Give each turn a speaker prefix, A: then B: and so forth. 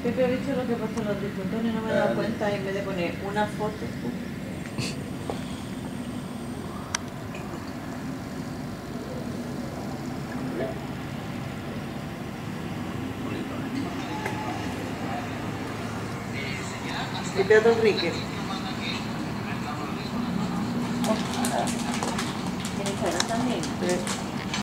A: ¿Qué te he dicho lo que pasó en los disfrutones? No me he dado cuenta en vez de poner una foto. ¿Y Pedro Enrique? ¿En Instagram también?